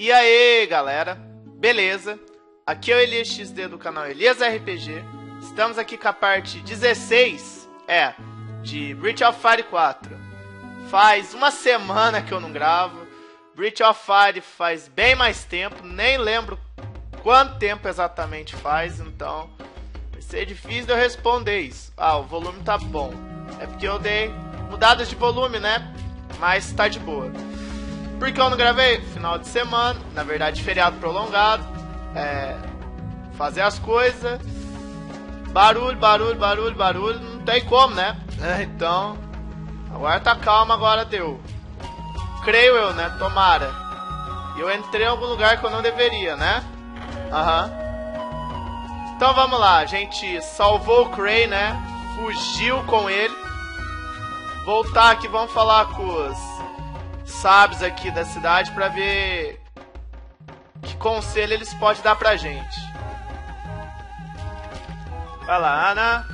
E aí, galera, beleza? Aqui é o Elias XD do canal Elias RPG. Estamos aqui com a parte 16, de Breath of Fire 4. Faz uma semana que eu não gravo. Breath of Fire faz bem mais tempo, nem lembro quanto tempo exatamente faz, então vai ser difícil de eu responder isso. Ah, o volume tá bom. É porque eu dei mudadas de volume, né? Mas tá de boa. Por que eu não gravei? Final de semana, na verdade feriado prolongado, fazer as coisas, barulho, não tem como, né? Então, agora tá calmo, agora deu. Creio eu, né? Tomara. Eu entrei em algum lugar que eu não deveria, né? Então vamos lá, a gente salvou o Cray, né? Fugiu com ele. Voltar aqui, vamos falar com os sábios aqui da cidade pra ver que conselho eles podem dar pra gente. Vai lá, Ana.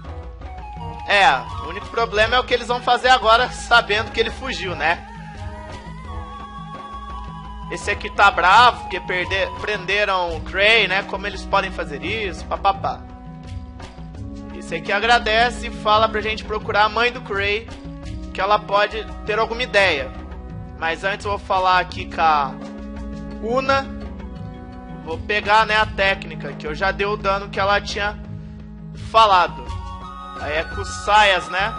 O único problema é o que eles vão fazer agora, sabendo que ele fugiu, né? Esse aqui tá bravo, porque prenderam o Cray, né? Como eles podem fazer isso, papapá. Esse aqui agradece e fala pra gente procurar a mãe do Cray, que ela pode ter alguma ideia. Mas antes eu vou falar aqui com a Una. Vou pegar, né, a técnica, que eu já dei o dano que ela tinha falado. Aí é com os saias, né?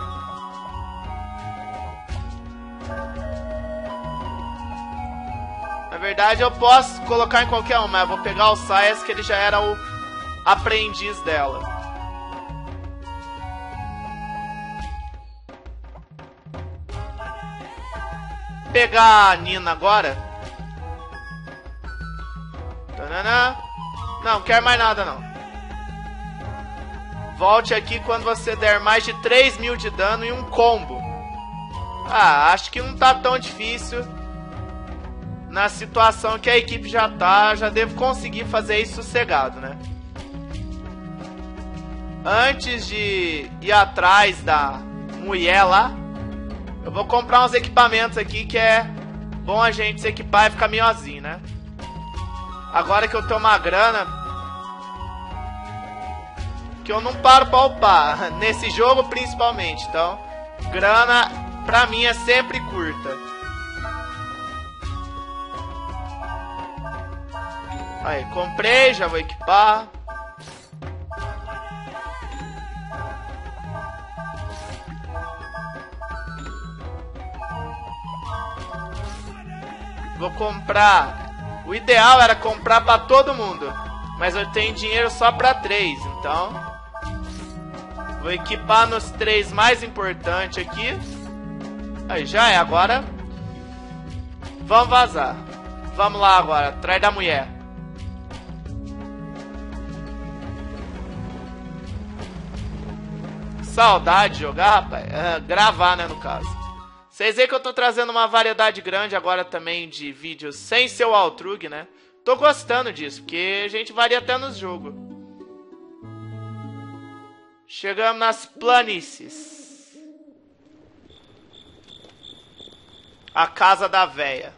Na verdade eu posso colocar em qualquer um, mas eu vou pegar o saias, que ele já era o aprendiz dela. Pegar a Nina agora. Não quero mais nada não. Volte aqui quando você der mais de 3.000 de dano em um combo. Acho que não tá tão difícil. Na situação que a equipe já tá, já devo conseguir fazer isso sossegado, né? Antes de ir atrás da mulher lá, eu vou comprar uns equipamentos aqui que é bom a gente se equipar e ficar melhorzinho, né? Agora que eu tenho uma grana, que eu não paro pra upar, nesse jogo principalmente, então grana pra mim é sempre curta. Aí, comprei, já vou equipar. Vou comprar. O ideal era comprar pra todo mundo, mas eu tenho dinheiro só pra 3, então vou equipar nos 3 mais importantes aqui. Aí já é, agora vamos vazar. Vamos lá agora, atrás da mulher. Saudade de jogar, rapaz. Gravar, né, no caso. Vocês veem que eu tô trazendo uma variedade grande agora também de vídeos sem ser o Altrug, né? Tô gostando disso, porque a gente varia até nos jogos. Chegamos nas planícies. A casa da véia.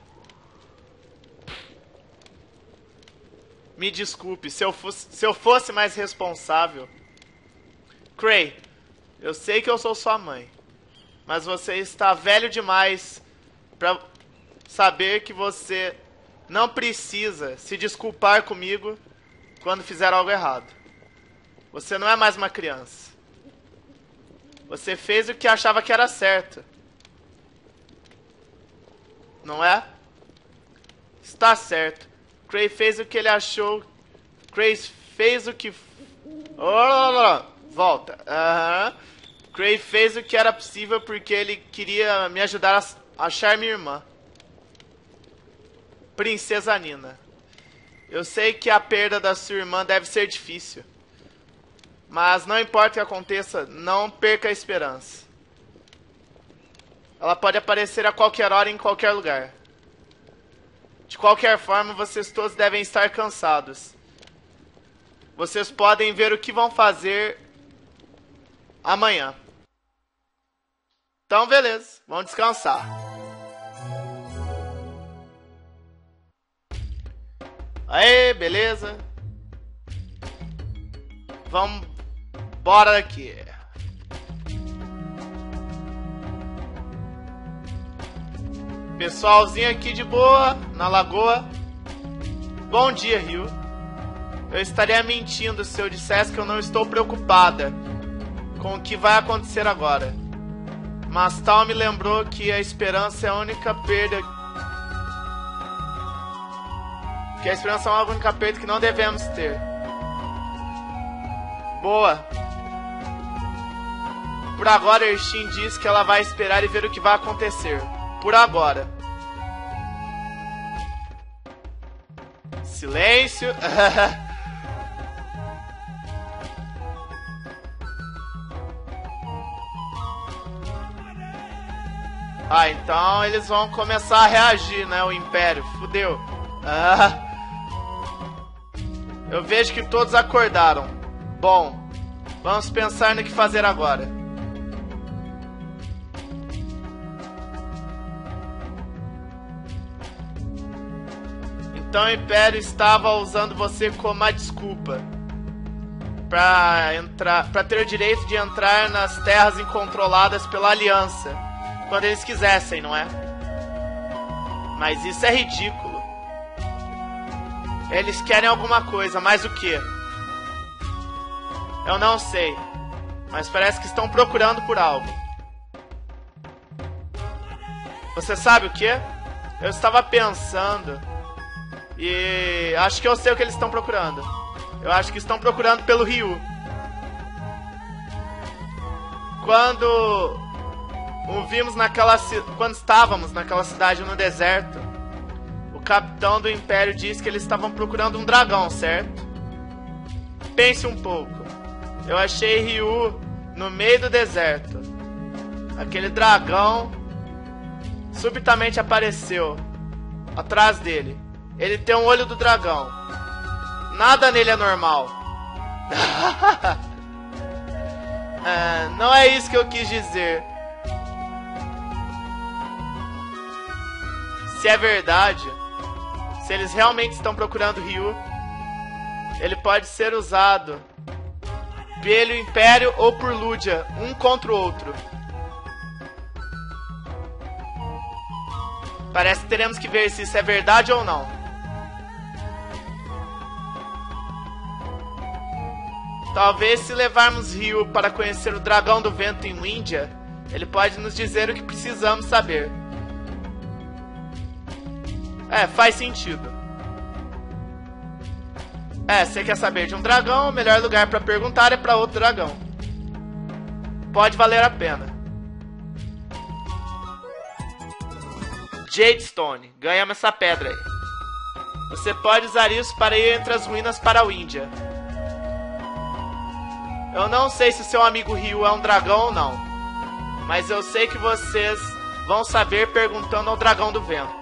Me desculpe, se eu fosse mais responsável. Cray, eu sei que eu sou sua mãe, mas você está velho demais pra saber que você não precisa se desculpar comigo quando fizer algo errado. Você não é mais uma criança. Você fez o que achava que era certo. Não é? Está certo. Cray fez o que ele achou. Cray fez o que... Volta. Cray fez o que era possível porque ele queria me ajudar a achar minha irmã, Princesa Nina. Eu sei que a perda da sua irmã deve ser difícil, mas não importa o que aconteça, não perca a esperança. Ela pode aparecer a qualquer hora em qualquer lugar. De qualquer forma, vocês todos devem estar cansados. Vocês podem ver o que vão fazer amanhã. Então, beleza. Vamos descansar. Aê, beleza. Vamos... Bora daqui. Pessoalzinho aqui de boa, na lagoa. Bom dia, Ryu. Eu estaria mentindo se eu dissesse que eu não estou preocupada com o que vai acontecer agora. Mas Tal me lembrou que a esperança é a única perda... Que a esperança é a única perda que não devemos ter. Boa. Por agora, Ershin diz que ela vai esperar e ver o que vai acontecer. Por agora. Silêncio. Ah, então eles vão começar a reagir, né? O Império. Fudeu. Eu vejo que todos acordaram. Bom, vamos pensar no que fazer agora. Então o Império estava usando você como a desculpa para ter o direito de entrar nas terras incontroladas pela Aliança quando eles quisessem, não é? Mas isso é ridículo. Eles querem alguma coisa, mas o quê? Eu não sei, mas parece que estão procurando por algo. Você sabe o quê? Eu estava pensando e acho que eu sei o que eles estão procurando. Eu acho que estão procurando pelo Ryu. Quando estávamos naquela cidade no deserto, o capitão do Império disse que eles estavam procurando um dragão, certo? Pense um pouco. Eu achei Ryu no meio do deserto. Aquele dragão subitamente apareceu atrás dele. Ele tem um olho do dragão. Nada nele é normal. Não é isso que eu quis dizer. Se é verdade, se eles realmente estão procurando Ryu, ele pode ser usado pelo Império ou por Ludia, um contra o outro. Parece que teremos que ver se isso é verdade ou não. Talvez se levarmos Ryu para conhecer o Dragão do Vento em Windia, ele pode nos dizer o que precisamos saber. Faz sentido. Você quer saber de um dragão, o melhor lugar para perguntar é para outro dragão. Pode valer a pena. Jadestone, ganhamos essa pedra aí. Você pode usar isso para ir entre as ruínas para Windia. Eu não sei se seu amigo Ryu é um dragão ou não, mas eu sei que vocês vão saber perguntando ao Dragão do Vento.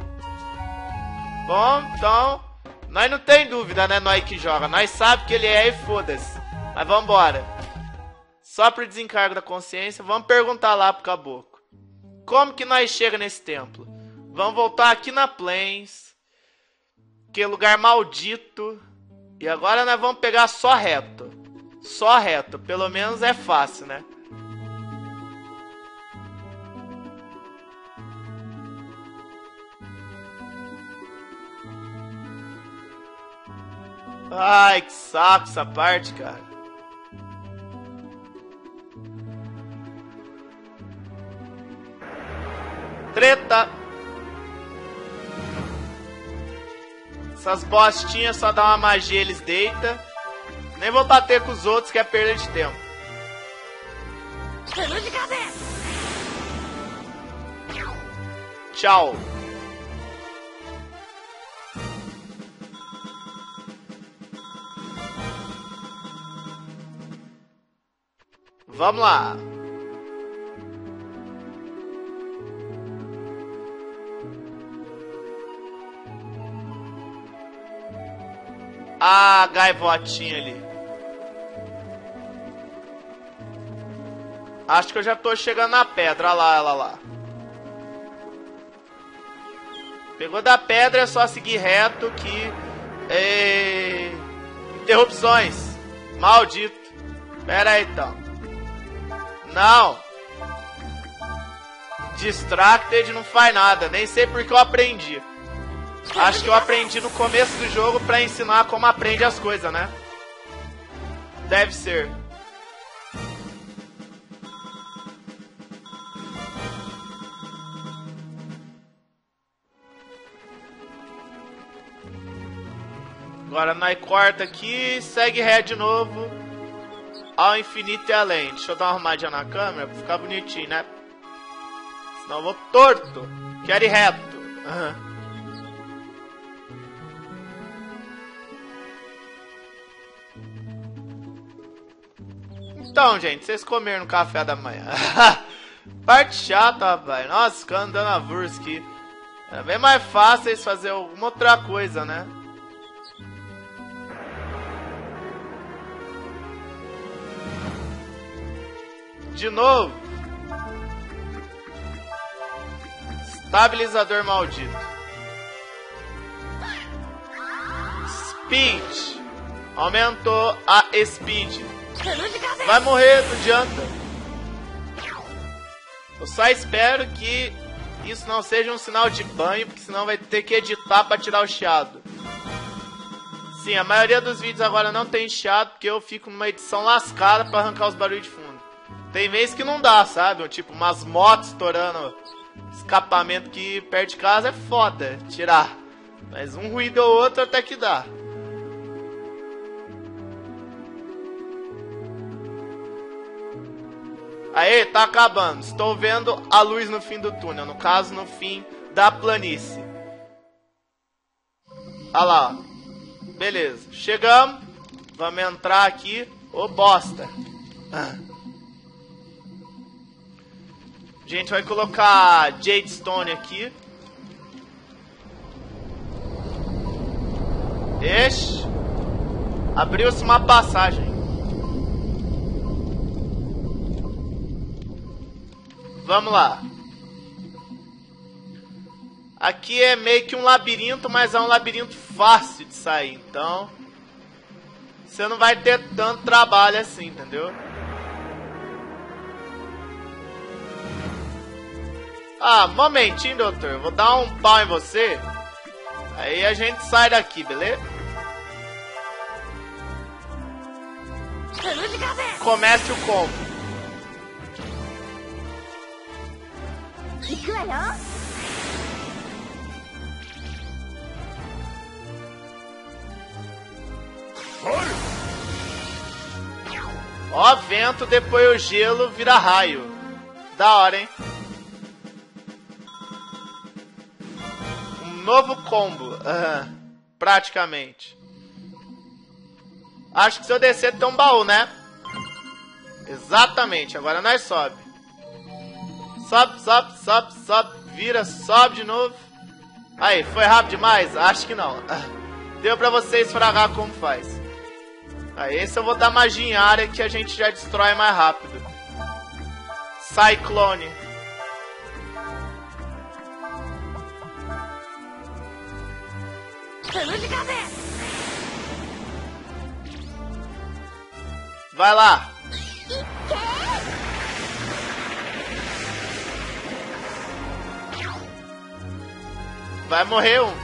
Bom, então, nós não tem dúvida, né, nós que joga. Nós sabemos que ele é e foda-se. Mas vambora. Só por desencargo da consciência, vamos perguntar lá pro caboclo. Como que nós chega nesse templo? Vamos voltar aqui na Plains, que é lugar maldito. E agora nós vamos pegar só reto. Só reto, pelo menos é fácil, né? Ai, que saco essa parte, cara. Treta! Essas bostinhas só dá uma magia, eles deitam. Nem vou bater com os outros, que é perda de tempo. Tchau. Vamos lá. A gaivotinha ali. Acho que eu já tô chegando na pedra. Olha lá, ela lá. Pegou da pedra, é só seguir reto que Ei, interrupções. Maldito. Pera aí, então. Não. Distracted não faz nada. Nem sei porque eu aprendi. Acho que eu aprendi no começo do jogo pra ensinar como aprende as coisas, né? Deve ser. Agora nós corta aqui, segue ré de novo ao infinito e além. Deixa eu dar uma arrumadinha na câmera pra ficar bonitinho, né? Senão eu vou torto. Quero ir reto. Uhum. Então, gente, vocês comeram no café da manhã. Parte chata, rapaz. Nossa, ficando andando a vurs aqui. Era bem mais fácil eles fazer alguma outra coisa, né? De novo. Estabilizador maldito. Speed. Aumentou a speed. Vai morrer, não adianta. Eu só espero que isso não seja um sinal de banho, porque senão vai ter que editar pra tirar o chiado. Sim, a maioria dos vídeos agora não tem chiado, porque eu fico numa edição lascada pra arrancar os barulhos de fundo. Tem vezes que não dá, sabe? Tipo, umas motos estourando escapamento que perto de casa é foda tirar. Mas um ruído ou outro até que dá. Aê, tá acabando. Estou vendo a luz no fim do túnel. No caso, no fim da planície. Olha lá, ó. Beleza. Chegamos. Vamos entrar aqui. Ô, bosta. A gente vai colocar Jade Stone aqui. Ixi. Abriu-se uma passagem. Vamos lá. Aqui é meio que um labirinto, mas é um labirinto fácil de sair. Então, você não vai ter tanto trabalho assim, entendeu? Ah, momentinho, doutor. Vou dar um pau em você. Aí a gente sai daqui, beleza? Comece o combo. Ó, vento, depois o gelo vira raio. Da hora, hein? Um novo combo. Praticamente. Acho que se eu descer tem um baú, né? Exatamente, agora nós sobe. Sobe, sobe, sobe, sobe. Vira, sobe de novo. Aí, foi rápido demais? Acho que não. Deu pra vocês esfragar como faz. Aí, esse eu vou dar magia em área que a gente já destrói mais rápido. Cyclone. Vai lá. Vai morrer um.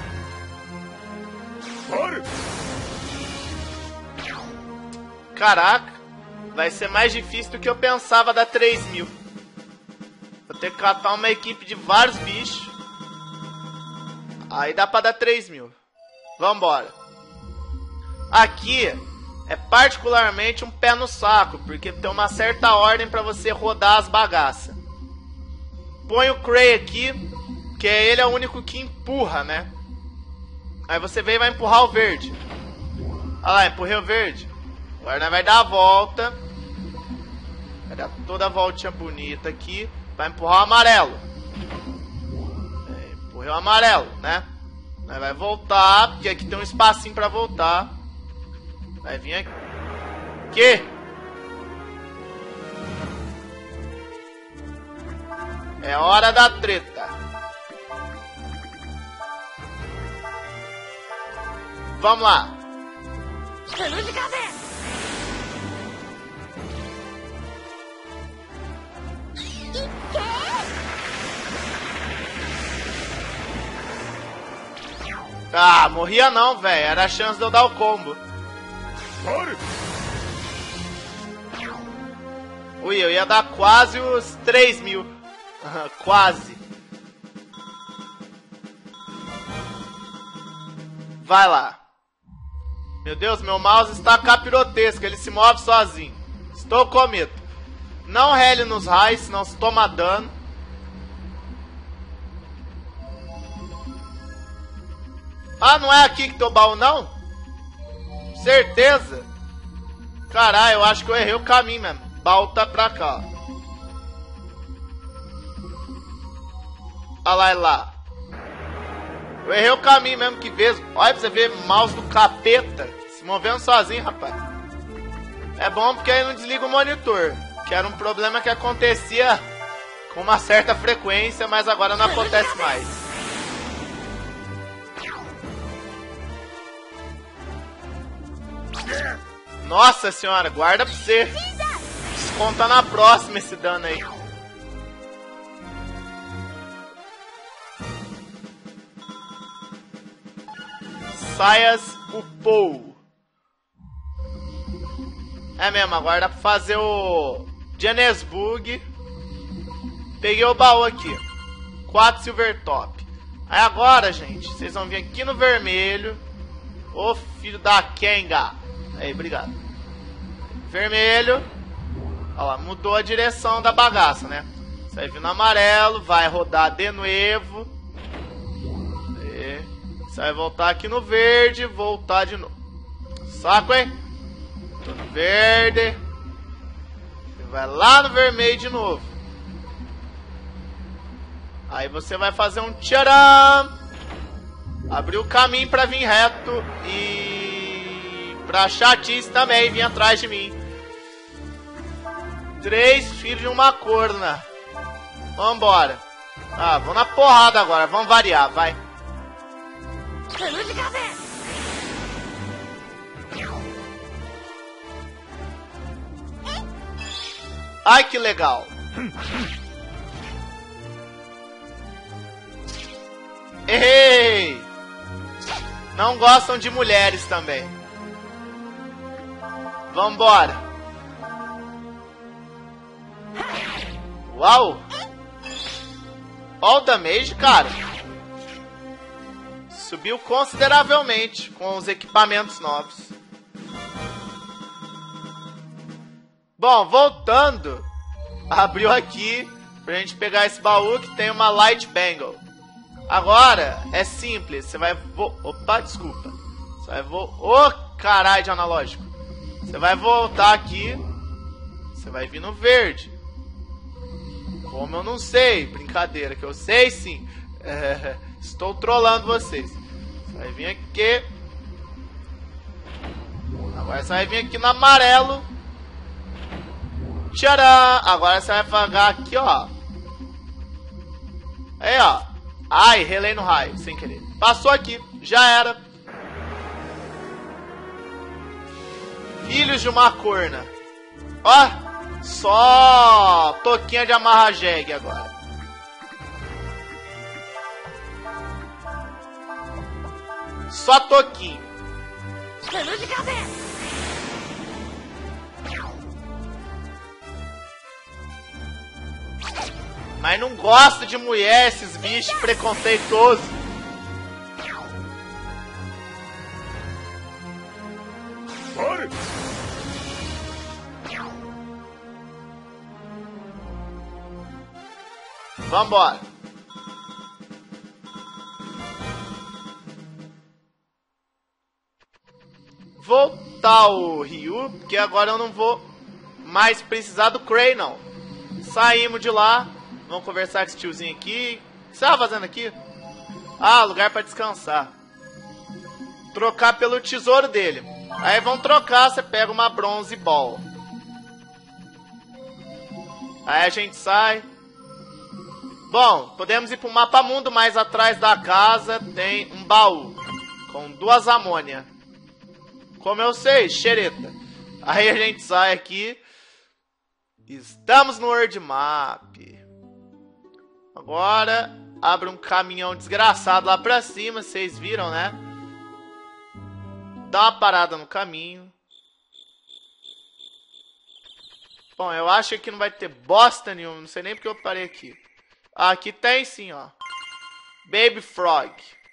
Caraca. Vai ser mais difícil do que eu pensava dar 3.000. Vou ter que catar uma equipe de vários bichos. Aí dá pra dar 3.000. Vambora. Aqui é particularmente um pé no saco, porque tem uma certa ordem pra você rodar as bagaças. Põe o Cray aqui, que ele é o único que empurra, né? Aí você vem e vai empurrar o verde. Olha lá, empurrei o verde. Agora nós vai dar a volta. Vai dar toda a voltinha bonita aqui. Vai empurrar o amarelo. Empurrei o amarelo, né? Nós vai voltar, porque aqui tem um espacinho pra voltar. Vai vir aqui. Que? É hora da treta. Vamos lá. Ah, morria não, velho. Era a chance de eu dar o combo. Ui, eu ia dar quase os 3.000. Quase. Vai lá. Meu Deus, meu mouse está capirotesco. Ele se move sozinho. Estou com medo. Não rele nos raios, senão se toma dano. Ah, não é aqui que tem o baú, não? Certeza? Caralho, eu acho que eu errei o caminho mesmo. O baú tá pra cá, ó. Olha lá, ele lá. Eu errei o caminho mesmo, que vez. Olha pra você ver, mouse do capeta. Se movendo sozinho, rapaz. É bom porque aí não desliga o monitor. Que era um problema que acontecia com uma certa frequência, mas agora não acontece mais. Nossa senhora, guarda pra você. Desconta na próxima esse dano aí. Saias upou. É mesmo, agora dá pra fazer o Johannesburg. Peguei o baú aqui. 4 silver top. Aí agora, gente, vocês vão vir aqui no vermelho. Ô filho da Kenga. Aí, obrigado. Vermelho. Olha lá, mudou a direção da bagaça, né? Você vai vir no amarelo, vai rodar de novo. Você vai voltar aqui no verde, voltar de novo. Saco, hein? Tô no verde. Você vai lá no vermelho de novo. Aí você vai fazer um tcharam. Abrir o caminho pra vir reto e pra chatice também vir atrás de mim. 3 filhos de uma corna. Vambora. Ah, vamos na porrada agora. Vamos variar, vai. Ai, que legal. Ei! Não gostam de mulheres também. Vambora. Uau! Olha o damage, cara. Subiu consideravelmente com os equipamentos novos. Bom, voltando. Abriu aqui pra gente pegar esse baú que tem uma Light Bangle. Agora é simples. Você vai... Opa, desculpa. Você vai... Ô, caralho de analógico. Você vai voltar aqui. Você vai vir no verde. Como eu não sei. Brincadeira, que eu sei sim. Estou trolando vocês. Você vai vir aqui. Agora você vai vir aqui no amarelo. Tcharam! Agora você vai pagar aqui, ó. Aí, ó. Ai, relei no raio, sem querer. Passou aqui, já era. Filhos de uma corna. Ó, só toquinha de amarra jegue agora. Só toquinho. Mas não gosto de mulher, esses bichos preconceituosos. Vambora. Voltar o Ryu, porque agora eu não vou mais precisar do Cray, não. Saímos de lá. Vamos conversar com esse tiozinho aqui. O que você tava fazendo aqui? Ah, lugar pra descansar. Trocar pelo tesouro dele. Aí vão trocar, você pega uma bronze ball. Aí a gente sai. Bom, podemos ir pro mapa mundo, mas atrás da casa tem um baú com 2 amônia. Como eu sei, xereta. Aí a gente sai aqui. Estamos no World Map. Agora, abre um caminhão desgraçado lá pra cima. Vocês viram, né? Dá uma parada no caminho. Bom, eu acho que aqui não vai ter bosta nenhuma. Não sei nem porque eu parei aqui. Ah, aqui tem sim, ó. Baby Frog.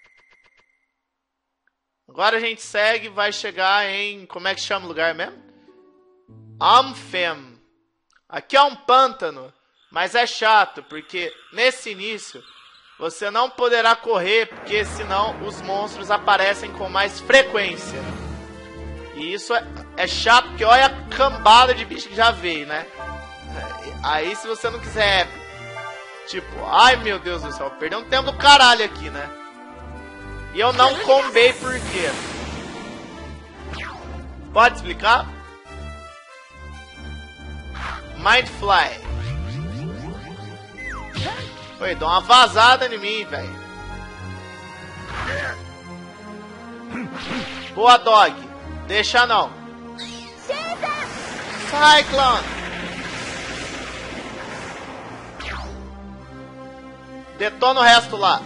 Agora a gente segue e vai chegar em... Como é que chama o lugar mesmo? Amphem. Aqui é um pântano. Mas é chato, porque nesse início você não poderá correr, porque senão os monstros aparecem com mais frequência. E isso é chato, porque olha a cambada de bicho que já veio, né? Aí se você não quiser... Tipo, ai meu Deus do céu, perdeu um tempo do caralho aqui, né? E eu não combei por quê? Pode explicar? Mindfly. Oi, dá uma vazada em mim, velho. Boa, dog. Deixa não. Cyclone. Detona o resto lá.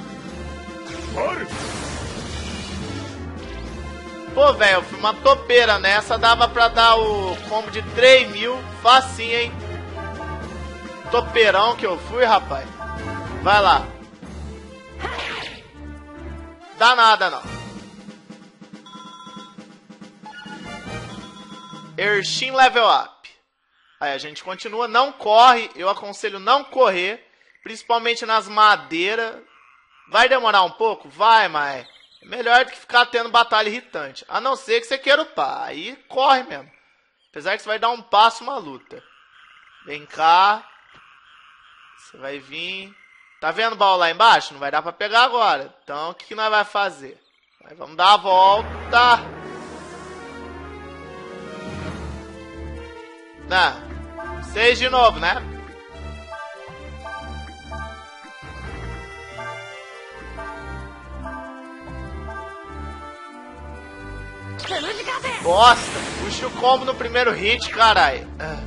Pô, velho, eu fui uma topeira nessa. Dava pra dar o combo de 3.000. Facinho, hein? Topeirão que eu fui, rapaz. Vai lá. Dá nada, não. Ershin level up. Aí a gente continua. Não corre. Eu aconselho não correr. Principalmente nas madeiras. Vai demorar um pouco? Vai, mas é melhor do que ficar tendo batalha irritante. A não ser que você queira upar. Aí corre mesmo. Apesar que você vai dar um passo, uma luta. Vem cá. Você vai vir. Tá vendo o baú lá embaixo? Não vai dar pra pegar agora. Então o que nós vai fazer? Vamos dar a volta. Não. 6 de novo, né? Bosta! Puxa o combo no primeiro hit, carai.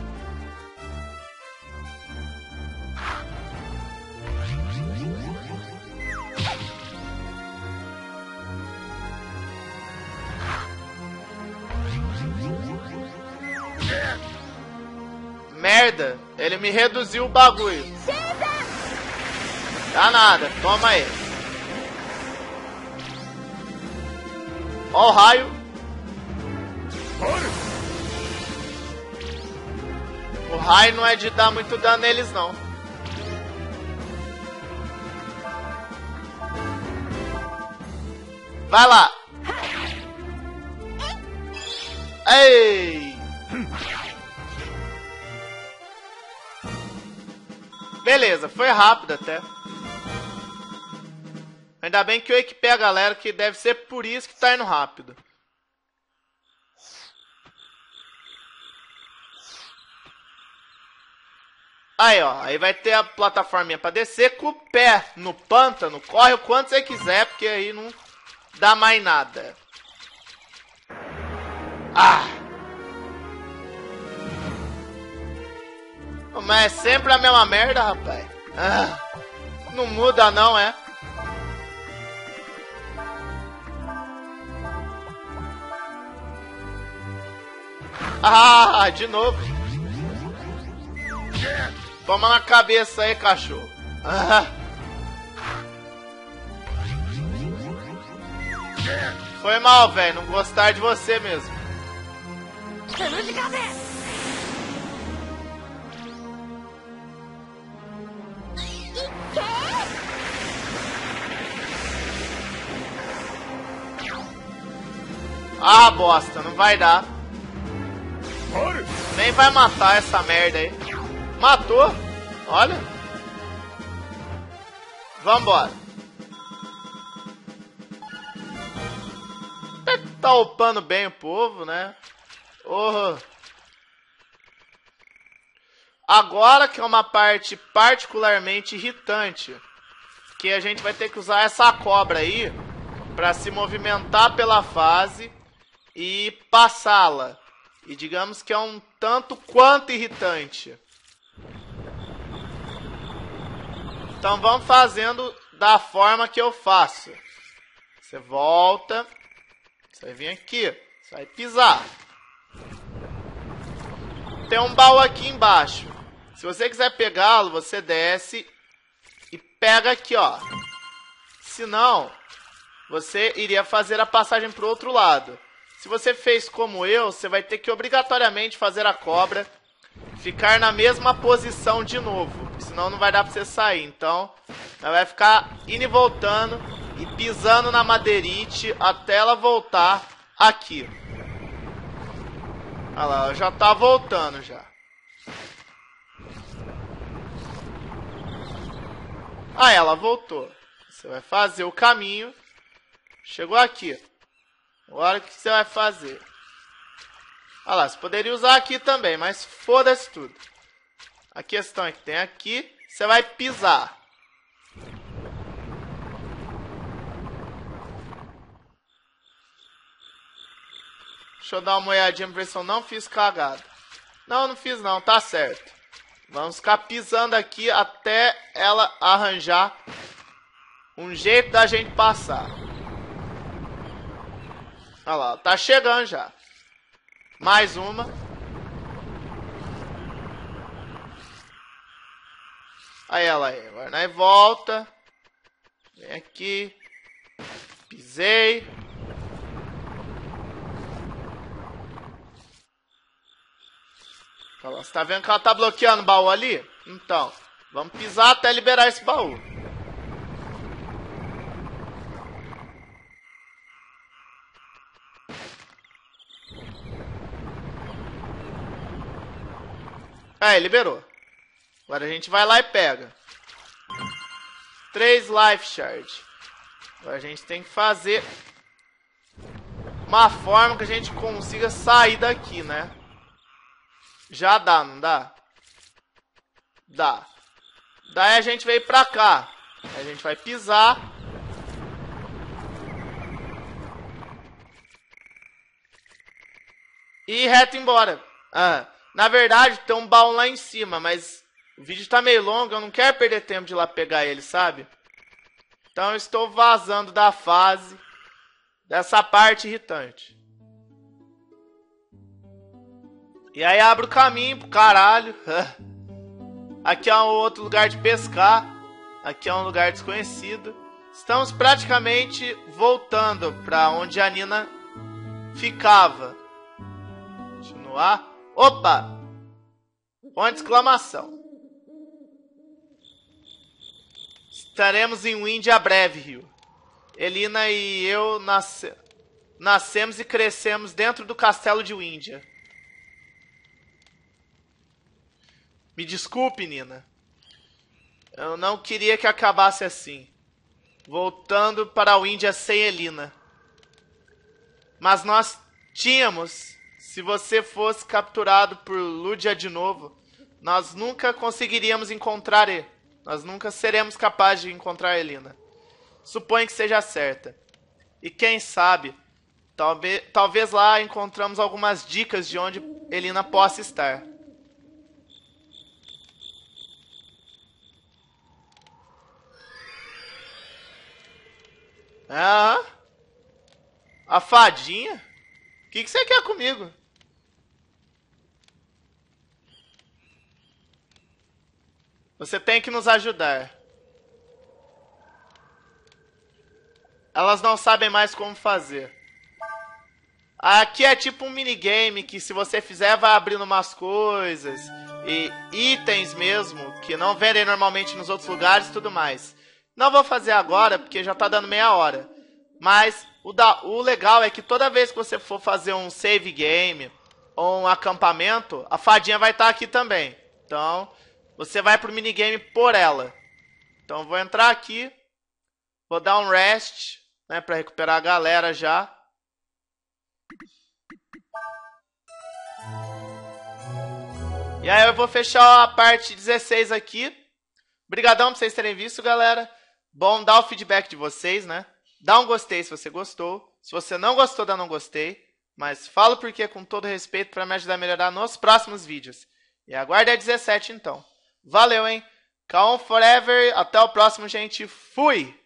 Merda! Ele me reduziu o bagulho. Dá nada, toma aí. Ó o raio. O raio não é de dar muito dano neles, não. Vai lá. Ei! Beleza, foi rápido até. Ainda bem que eu equipei a galera, que deve ser por isso que tá indo rápido. Aí, ó. Aí vai ter a plataforminha pra descer com o pé no pântano. Corre o quanto você quiser, porque aí não dá mais nada. Ah! Mas é sempre a mesma merda, rapaz. Ah, não muda não, é? Ah, de novo. Toma na cabeça aí, cachorro. Ah. Foi mal, velho. Não gostar de você mesmo. Ah, bosta. Não vai dar. Nem vai matar essa merda aí. Matou. Olha. Vambora. Tá upando bem o povo, né? Oh. Agora que é uma parte particularmente irritante. Que a gente vai ter que usar essa cobra aí pra se movimentar pela fase e passá-la. E digamos que é um tanto quanto irritante. Então vamos fazendo da forma que eu faço. Você volta. Você vai vir aqui. Você vai pisar. Tem um baú aqui embaixo. Se você quiser pegá-lo, você desce e pega aqui, ó. Senão, você iria fazer a passagem para o outro lado. Se você fez como eu, você vai ter que obrigatoriamente fazer a cobra ficar na mesma posição de novo. Senão não vai dar para você sair. Então, ela vai ficar indo e voltando e pisando na madeirite até ela voltar aqui. Olha lá, ela já tá voltando já. Ah, ela voltou. Você vai fazer o caminho. Chegou aqui. Agora o que você vai fazer? Olha lá, você poderia usar aqui também, mas foda-se tudo. A questão é que tem aqui, você vai pisar. Deixa eu dar uma olhadinha pra ver se eu não fiz cagada. Não, não fiz não, tá certo. Vamos ficar pisando aqui até ela arranjar um jeito da gente passar. Olha lá, tá chegando já. Mais uma. Aí ela aí, agora nós volta. Vem aqui. Pisei. Olha lá, você tá vendo que ela tá bloqueando o baú ali? Então, vamos pisar até liberar esse baú. Aí, liberou. Agora a gente vai lá e pega. 3 life shards. Agora a gente tem que fazer uma forma que a gente consiga sair daqui, né? Já dá, não dá? Dá. Daí a gente veio pra cá. Aí a gente vai pisar. E reto embora. Na verdade, tem um baú lá em cima, mas o vídeo tá meio longo, eu não quero perder tempo de ir lá pegar ele, sabe? Então eu estou vazando da fase dessa parte irritante. E aí abre o caminho pro caralho. Aqui é um outro lugar de pescar. Aqui é um lugar desconhecido. Estamos praticamente voltando pra onde a Nina ficava. Continuar. Opa! Ponto de exclamação. Estaremos em Windia breve, Rio. Elina e eu nascemos e crescemos dentro do castelo de Windia. Me desculpe, Nina. Eu não queria que acabasse assim. Voltando para a Windia sem Elina. Mas nós tínhamos... Se você fosse capturado por Ludia de novo, nós nunca conseguiríamos encontrar ele. Nós nunca seremos capazes de encontrar Elina. Suponho que seja certa. E quem sabe, talvez lá encontramos algumas dicas de onde Elina possa estar. Ah, a fadinha? O que você quer comigo? Você tem que nos ajudar. Elas não sabem mais como fazer. Aqui é tipo um minigame que se você fizer vai abrindo umas coisas. E itens mesmo, que não vendem normalmente nos outros lugares e tudo mais. Não vou fazer agora, porque já tá dando meia hora. Mas o legal é que toda vez que você for fazer um save game ou um acampamento, a fadinha vai estar aqui também. Então... você vai pro minigame por ela. Então eu vou entrar aqui. Vou dar um rest, né, pra recuperar a galera já. E aí eu vou fechar a parte 16 aqui. Obrigadão por vocês terem visto, galera. Bom, dá o feedback de vocês, né? Dá um gostei se você gostou. Se você não gostou, dá um gostei. Mas falo porque com todo respeito para me ajudar a melhorar nos próximos vídeos. E aguarde a 17 então. Valeu, hein? Calm Forever. Até o próximo, gente. Fui!